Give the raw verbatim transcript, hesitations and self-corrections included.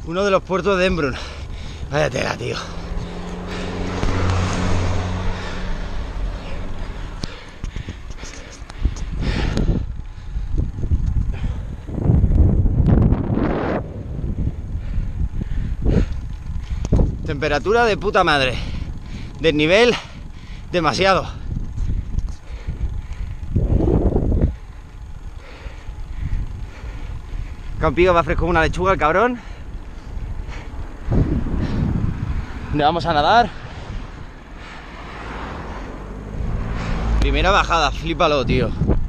Uno de los puertos de Embrun. Vaya tela, tío. Temperatura de puta madre. Desnivel demasiado. Campigo va fresco como una lechuga el cabrón. ¿Dónde vamos a nadar? Primera bajada, flípalo, tío.